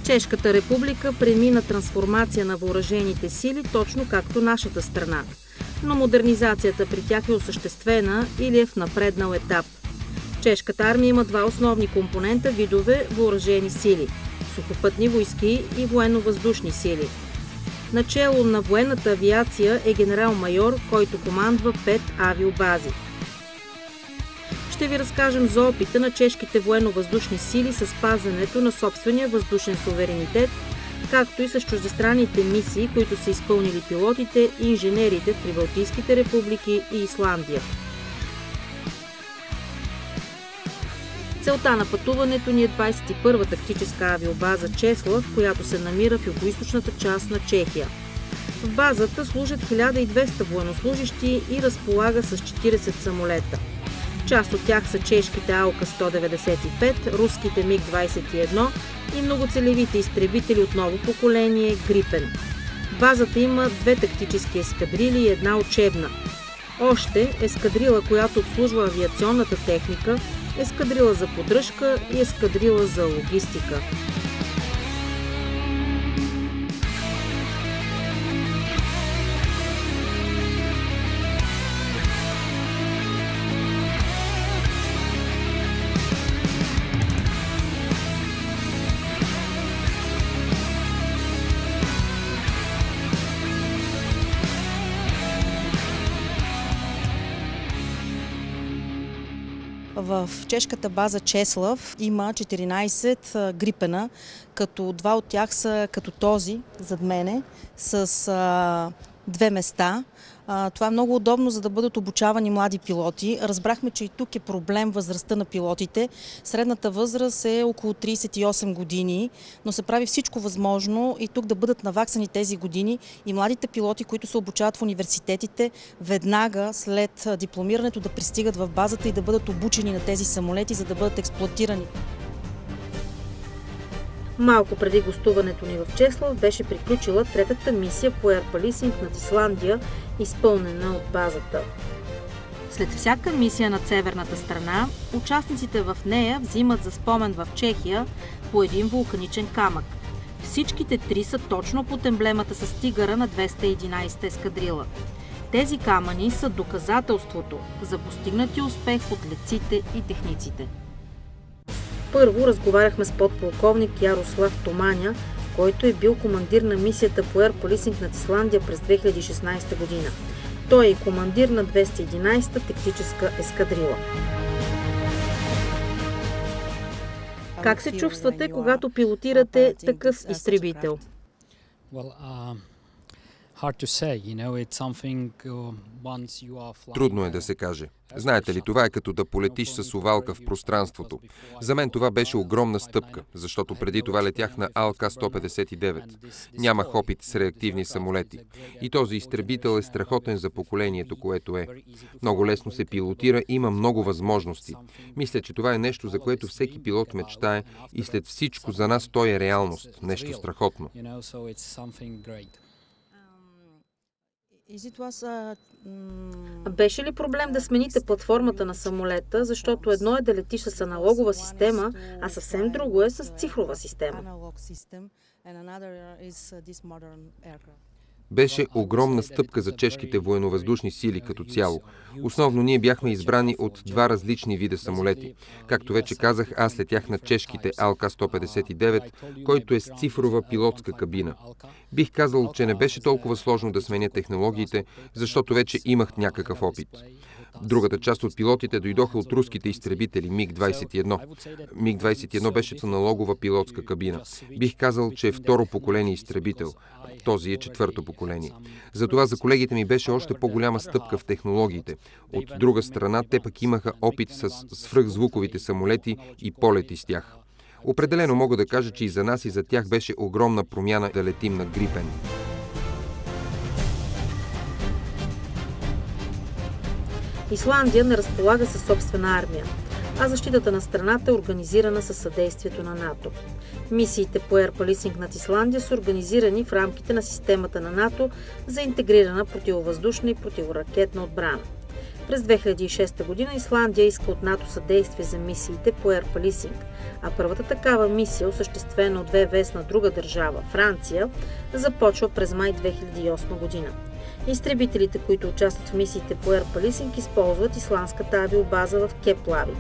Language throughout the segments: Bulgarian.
Чешката република премина трансформация на въоръжените сили, точно както нашата страна. Но модернизацията при тях е осъществена или е в напреднал етап. Чешката армия има два основни компонента видове въоръжени сили – сухопътни войски и военно-въздушни сили. Начело на военната авиация е генерал-майор, който командва 5 авиобази. Ще ви разкажем за опита на чешките военно-въздушни сили с пазенето на собствения въздушен суверенитет, както и с чуждестранните мисии, които са изпълнили пилотите и инженерите в Прибалтийските републики и Исландия. Целта на пътуването ни е 21-та тактическа авиобаза Чеслав, която се намира в югоизточната част на Чехия. В базата служат 1200 военнослужащи и разполага с 40 самолета. Част от тях са чешките АЛКА-195, руските МиГ-21 и многоцелевите изтребители от ново поколение Грипен. Базата има 2 тактически ескадрили и 1 учебна. Още ескадрила, която обслужва авиационната техника, ескадрила за поддръжка и ескадрила за логистика. В чешката база Чеслав има 14 Грипена, като 2 от тях са като този зад мене, с 2 места. Това е много удобно, за да бъдат обучавани млади пилоти. Разбрахме, че и тук е проблем възрастта на пилотите. Средната възраст е около 38 години, но се прави всичко възможно и тук да бъдат наваксани тези години и младите пилоти, които се обучават в университетите, веднага след дипломирането да пристигат в базата и да бъдат обучени на тези самолети, за да бъдат експлоатирани. Малко преди гостуването ни в Чеслав беше приключила 3-та мисия по Air Policing над Исландия, изпълнена от базата. След всяка мисия над северната страна, участниците в нея взимат за спомен в Чехия по един вулканичен камък. Всичките 3 са точно под емблемата с тигъра на 211 ескадрила. Тези камъни са доказателството за постигнати успех от летците и техниците. Първо разговаряхме с подполковник Ярослав Томаня, който е бил командир на мисията по Air Policing над Исландия през 2016 година. Той е и командир на 211-та тактическа ескадрила. Как се чувствате, когато пилотирате такъв изтребител? Трудно е да се каже. Знаете ли, това е като да полетиш с овалка в пространството. За мен това беше огромна стъпка, защото преди това летях на АЛКА-159. Нямах опит с реактивни самолети. И този изтребител е страхотен за поколението, което е. Много лесно се пилотира, има много възможности. Мисля, че това е нещо, за което всеки пилот мечтае и след всичко за нас той е реалност. Нещо страхотно. Беше ли проблем да смените платформата на самолета, защото едно е да летиш с аналогова система, а съвсем друго е с цифрова система? Беше огромна стъпка за чешките военновъздушни сили като цяло. Основно ние бяхме избрани от 2 различни вида самолети. Както вече казах, аз летях на чешките АЛКА-159, който е с цифрова пилотска кабина. Бих казал, че не беше толкова сложно да сменя технологиите, защото вече имах някакъв опит. Другата част от пилотите дойдоха от руските изтребители МиГ-21. МиГ-21 беше с аналогова пилотска кабина. Бих казал, че е второ поколение изтребител. Този е 4-то поколение. Затова за колегите ми беше още по-голяма стъпка в технологиите. От друга страна, те пък имаха опит с свръхзвуковите самолети и полети с тях. Определено мога да кажа, че и за нас и за тях беше огромна промяна да летим на Грипен. Исландия не разполага със собствена армия, а защитата на страната е организирана със съдействието на НАТО. Мисиите по Air Policing над Исландия са организирани в рамките на системата на НАТО за интегрирана противовъздушна и противоракетна отбрана. През 2006 година Исландия иска от НАТО съдействие за мисиите по Air Policing, а първата такава мисия, осъществена от ВВС на друга държава, Франция, започва през май 2008 година. Изтребителите, които участват в мисиите по Air Policing, използват исландската авиобаза в Кеплавик.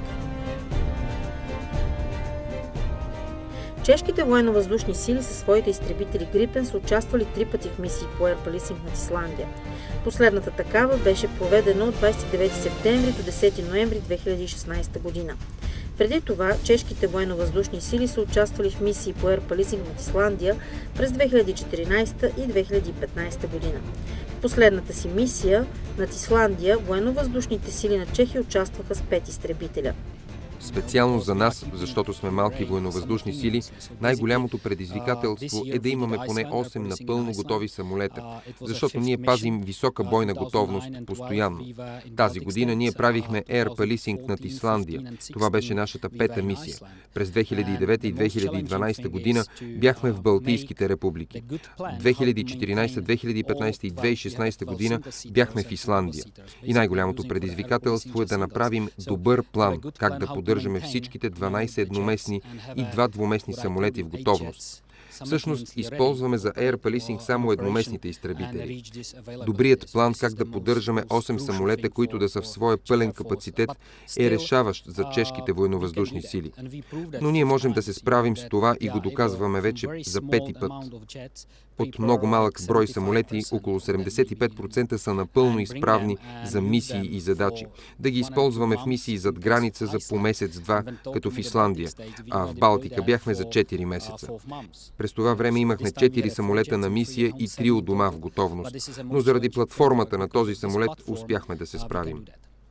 Чешките военновъздушни сили със своите изтребители Грипен са участвали 3 пъти в мисии по Air Policing над Исландия. Последната такава беше проведена от 29 септември до 10 ноември 2016 година. Преди това, чешките военновъздушни сили са участвали в мисии по Air Policing над Исландия през 2014 и 2015 година. В последната си мисия над Исландия военновъздушните сили на Чехия участваха с 5 изтребителя. Специално за нас, защото сме малки военновъздушни сили, най-голямото предизвикателство е да имаме поне 8 напълно готови самолета, защото ние пазим висока бойна готовност постоянно. Тази година ние правихме Air Policing над Исландия. Това беше нашата 5-та мисия. През 2009 и 2012 година бяхме в Балтийските републики. 2014, 2015 и 2016 година бяхме в Исландия. И най-голямото предизвикателство е да направим добър план, как да поддържаме всичките 12 едноместни и 2 двуместни самолети в готовност. Всъщност, използваме за Air Policing само едноместните изтребители. Добрият план как да поддържаме 8 самолета, които да са в своя пълен капацитет, е решаващ за чешките военновъздушни сили. Но ние можем да се справим с това и го доказваме вече за 5-ти път. От много малък брой самолети, около 75% са напълно изправни за мисии и задачи. Да ги използваме в мисии зад граница за по месец-два, като в Исландия, а в Балтика бяхме за 4 месеца. През това време имахме 4 самолета на мисия и 3 у дома в готовност, но заради платформата на този самолет успяхме да се справим.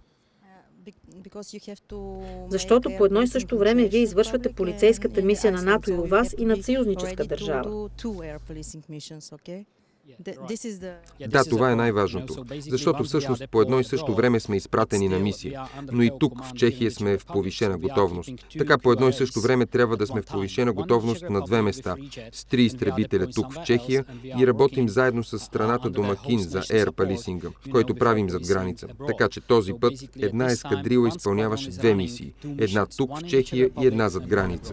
Защото по едно и също време вие извършвате полицейската мисия на НАТО и у вас и над съюзническа държава. Да, това е най-важното, защото всъщност по едно и също време сме изпратени на мисия, но и тук в Чехия сме в повишена готовност. Така по едно и също време трябва да сме в повишена готовност на 2 места, с 3 изтребителя тук в Чехия и работим заедно с страната домакин за Air Policing, който правим зад граница. Така че този път една ескадрила изпълняваше 2 мисии, една тук в Чехия и една зад граница.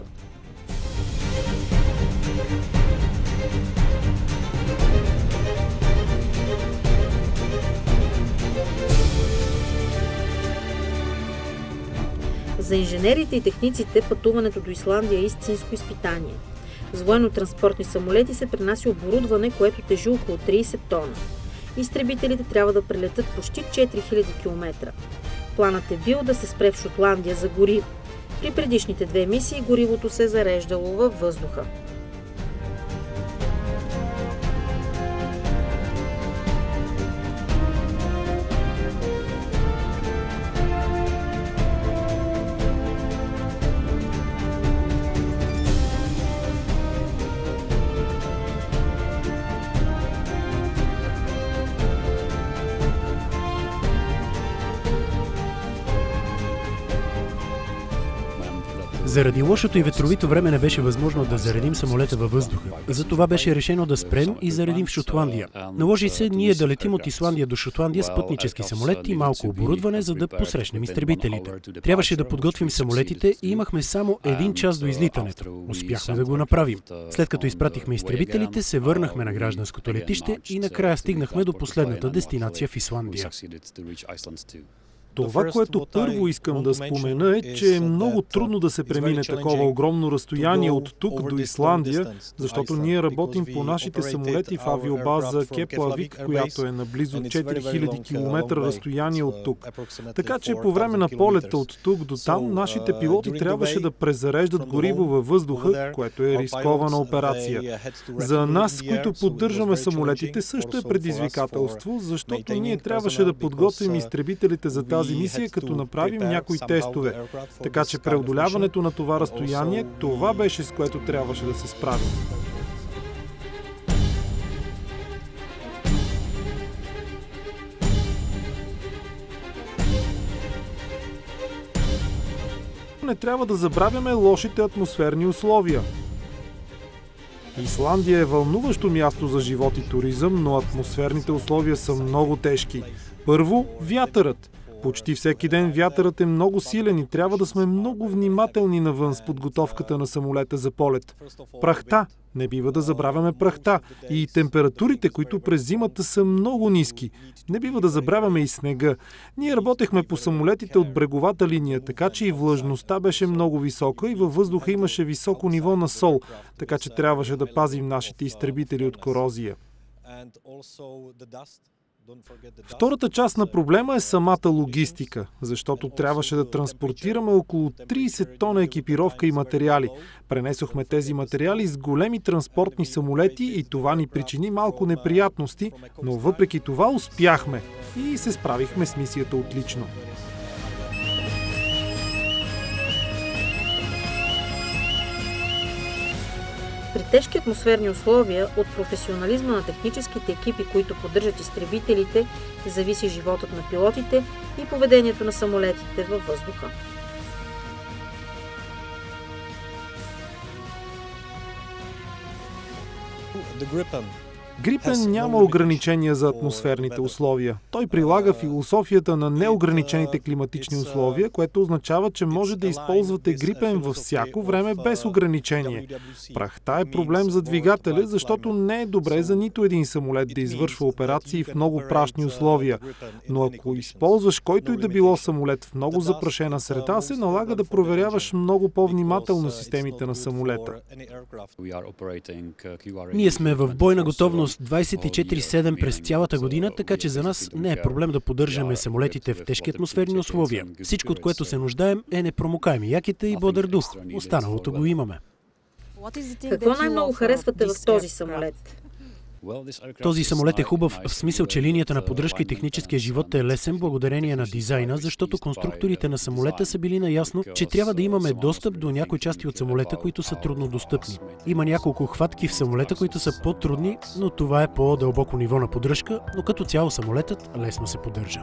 За инженерите и техниците пътуването до Исландия е истинско изпитание. С военно-транспортни самолети се пренася оборудване, което тежи около 30 тона. Изтребителите трябва да прелетят почти 4000 км. Планът е бил да се спре в Шотландия за гориво. При предишните 2 мисии горивото се е зареждало във въздуха. Заради лошото и ветровито време не беше възможно да заредим самолета във въздуха. Затова беше решено да спрем и заредим в Шотландия. Наложи се ние да летим от Исландия до Шотландия с пътнически самолет и малко оборудване, за да посрещнем изтребителите. Трябваше да подготвим самолетите и имахме само 1 час до излитането. Успяхме да го направим. След като изпратихме изтребителите, се върнахме на гражданското летище и накрая стигнахме до последната дестинация в Исландия. Това, което първо искам да спомена е, че е много трудно да се премине такова огромно разстояние от тук до Исландия, защото ние работим по нашите самолети в авиобаза Кеплавик, която е на близо 4000 км разстояние от тук. Така че по време на полета от тук до там, нашите пилоти трябваше да презареждат гориво във въздуха, което е рискована операция. За нас, които поддържаме самолетите, също е предизвикателство, защото ние трябваше да подготвим изтребителите за тази мисия, като направим някои тестове. Така че преодоляването на това разстояние, това беше с което трябваше да се справим. Не трябва да забравяме лошите атмосферни условия. Исландия е вълнуващо място за живот и туризъм, но атмосферните условия са много тежки. Първо, вятърът. Почти всеки ден вятърът е много силен и трябва да сме много внимателни навън с подготовката на самолета за полет. Прахта. Не бива да забравяме прахта. И температурите, които през зимата са много ниски. Не бива да забравяме и снега. Ние работехме по самолетите от бреговата линия, така че и влажността беше много висока и във въздуха имаше високо ниво на сол, така че трябваше да пазим нашите изтребители от корозия. Втората част на проблема е самата логистика, защото трябваше да транспортираме около 30 тона екипировка и материали. Пренесохме тези материали с големи транспортни самолети и това ни причини малко неприятности, но въпреки това успяхме и се справихме с мисията отлично. При тежки атмосферни условия от професионализма на техническите екипи, които поддържат изтребителите, зависи животът на пилотите и поведението на самолетите във въздуха. Грипен няма ограничения за атмосферните условия. Той прилага философията на неограничените климатични условия, което означава, че може да използвате Грипен във всяко време без ограничение. Прахта е проблем за двигателя, защото не е добре за нито един самолет да извършва операции в много прашни условия. Но ако използваш който и да било самолет в много запрашена среда, се налага да проверяваш много по-внимателно системите на самолета. Ние сме в бойна готовност 24/7 през цялата година, така че за нас не е проблем да поддържаме самолетите в тежки атмосферни условия. Всичко, от което се нуждаем, е непромокаеми якета и бодър дух. Останалото го имаме. Какво най-много харесвате в този самолет? Този самолет е хубав в смисъл, че линията на поддръжка и техническия живот е лесен благодарение на дизайна, защото конструкторите на самолета са били наясно, че трябва да имаме достъп до някои части от самолета, които са трудно достъпни. Има няколко хватки в самолета, които са по-трудни, но това е по-дълбоко ниво на поддръжка, но като цяло самолетът лесно се поддържа.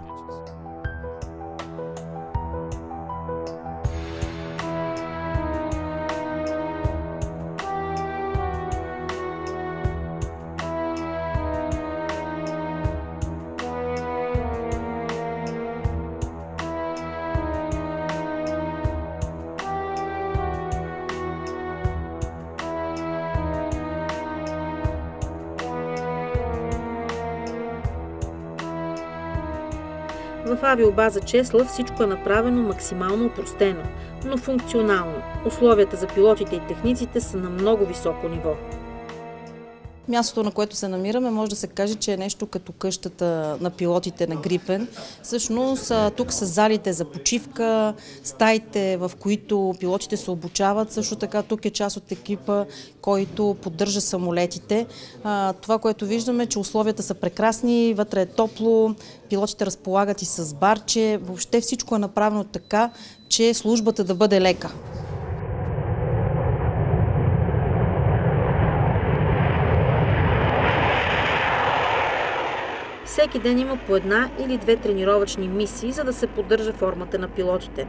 В авиобаза Чеслав всичко е направено максимално опростено, но функционално. Условията за пилотите и техниците са на много високо ниво. Мястото, на което се намираме, може да се каже, че е нещо като къщата на пилотите на Грипен. Всъщност, тук са залите за почивка, стаите, в които пилотите се обучават. Също така, тук е част от екипа, който поддържа самолетите. Това, което виждаме, че условията са прекрасни, вътре е топло, пилотите разполагат и с барче. Въобще всичко е направено така, че службата да бъде лека. Всеки ден има по една или две тренировъчни мисии, за да се поддържа формата на пилотите.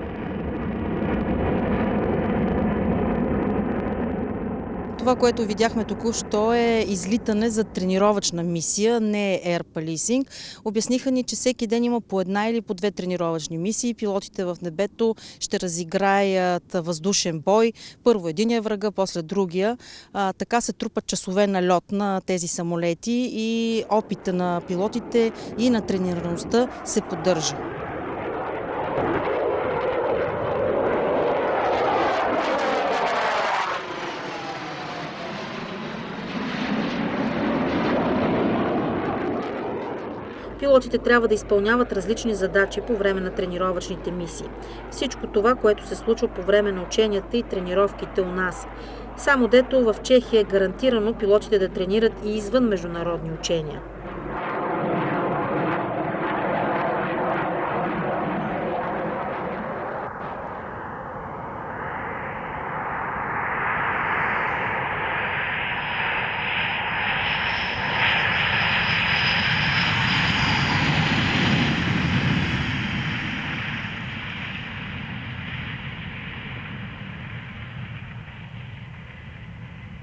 Това, което видяхме току-що е излитане за тренировъчна мисия, не е Air Policing. Обясниха ни, че всеки ден има по една или по две тренировъчни мисии. Пилотите в небето ще разиграят въздушен бой. Първо единия врага, после другия. Така се трупат часове на льот на тези самолети и опита на пилотите и на тренираността се поддържа. Пилотите трябва да изпълняват различни задачи по време на тренировъчните мисии. Всичко това, което се случва по време на ученията и тренировките у нас. Само дето в Чехия е гарантирано пилотите да тренират и извън международни учения.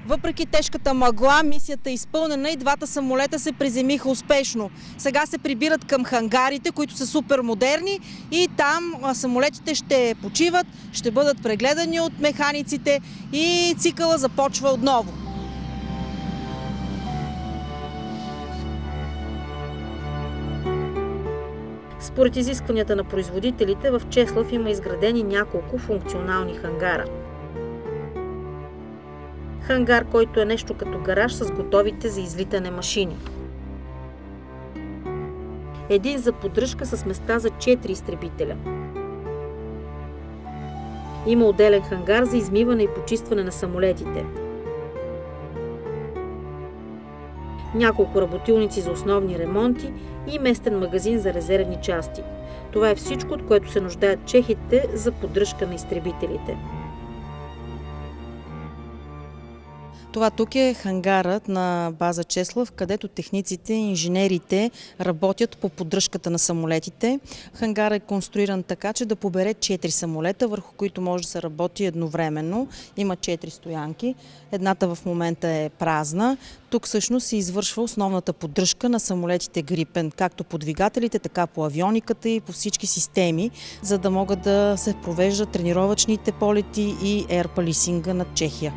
Въпреки тежката мъгла, мисията е изпълнена и двата самолета се приземиха успешно. Сега се прибират към хангарите, които са супер модерни, и там самолетите ще почиват, ще бъдат прегледани от механиците и цикъла започва отново. Според изискванията на производителите, в Чеслав има изградени няколко функционални хангара. Хангар, който е нещо като гараж с готовите за излитане машини. Един за поддръжка с места за 4 изтребителя. Има отделен хангар за измиване и почистване на самолетите. Няколко работилници за основни ремонти и местен магазин за резервни части. Това е всичко, от което се нуждаят чехите за поддръжка на изтребителите. Това тук е хангарът на база Чеслав, където техниците и инженерите работят по поддръжката на самолетите. Хангарът е конструиран така, че да побере 4 самолета, върху които може да се работи едновременно. Има 4 стоянки. Едната в момента е празна. Тук всъщност се извършва основната поддръжка на самолетите Грипен, както по двигателите, така по авиониката и по всички системи, за да могат да се провеждат тренировъчните полети и ерпалисинга над Чехия.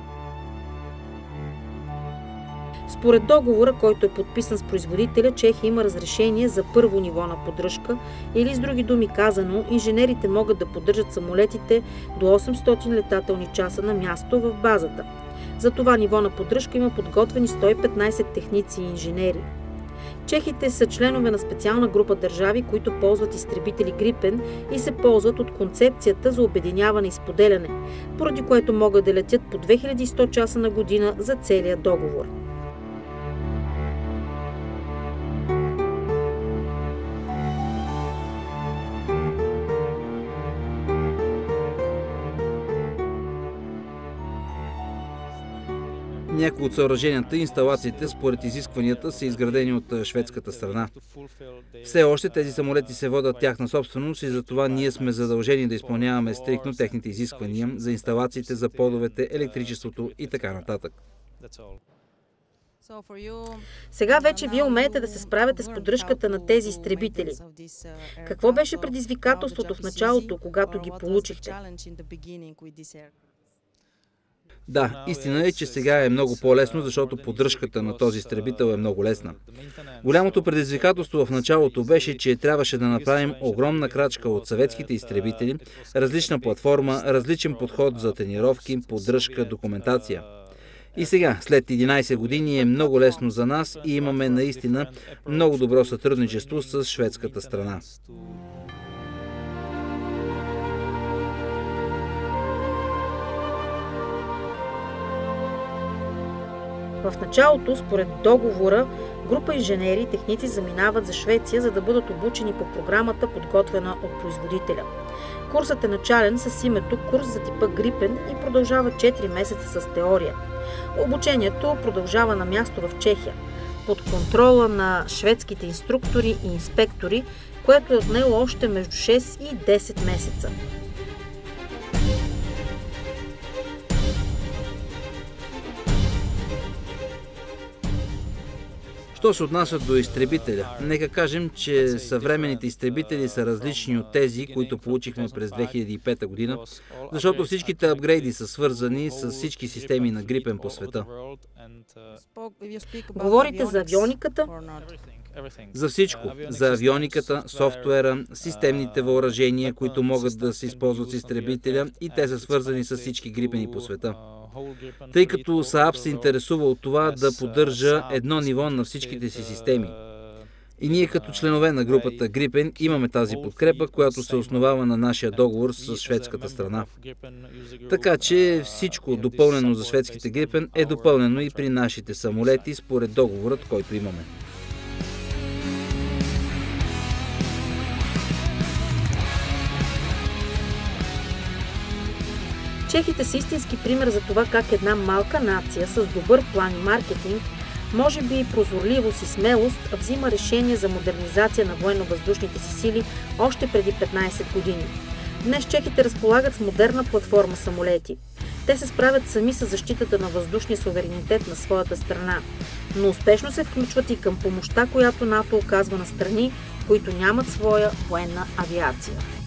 Според договора, който е подписан с производителя, Чехия има разрешение за първо ниво на поддръжка, или с други думи казано, инженерите могат да поддържат самолетите до 800 летателни часа на място в базата. За това ниво на поддръжка има подготвени 115 техници и инженери. Чехите са членове на специална група държави, които ползват изтребители Грипен и се ползват от концепцията за обединяване и споделяне, поради което могат да летят по 2100 часа на година за целия договор. Някои от съоръженията и инсталациите според изискванията са изградени от шведската страна. Все още тези самолети се водят тяхна собственост и затова ние сме задължени да изпълняваме стриктно техните изисквания за инсталациите, за подовете, електричеството и така нататък. Сега вече вие умеете да се справяте с поддръжката на тези изтребители. Какво беше предизвикателството в началото, когато ги получихте? Да, истина е, че сега е много по-лесно, защото поддръжката на този изтребител е много лесна. Голямото предизвикателство в началото беше, че трябваше да направим огромна крачка от съветските изтребители, различна платформа, различен подход за тренировки, поддръжка, документация. И сега, след 11 години е много лесно за нас и имаме наистина много добро сътрудничество с шведската страна. В началото, според договора, група инженери и техници заминават за Швеция, за да бъдат обучени по програмата, подготвена от производителя. Курсът е начален с името курс за типа Грипен и продължава 4 месеца с теория. Обучението продължава на място в Чехия, под контрола на шведските инструктори и инспектори, което е отнело още между 6 и 10 месеца. Що се отнася до изтребителя? Нека кажем, че съвременните изтребители са различни от тези, които получихме през 2005 година, защото всичките апгрейди са свързани с всички системи на Грипен по света. Говорите за авиониката? За всичко. За авиониката, софтуера, системните въоръжения, които могат да се използват с изтребителя, и те са свързани с всички Грипени по света. Тъй като СААБ се интересува от това да поддържа едно ниво на всичките си системи. И ние като членове на групата Грипен имаме тази подкрепа, която се основава на нашия договор с шведската страна. Така че всичко допълнено за шведските Грипен е допълнено и при нашите самолети според договорът, който имаме. Чехите са истински пример за това как една малка нация с добър план и маркетинг, може би и прозорливост и смелост, взима решение за модернизация на военно-въздушните си сили още преди 15 години. Днес чехите разполагат с модерна платформа самолети. Те се справят сами с защитата на въздушния суверенитет на своята страна, но успешно се включват и към помощта, която НАТО оказва на страни, които нямат своя военна авиация.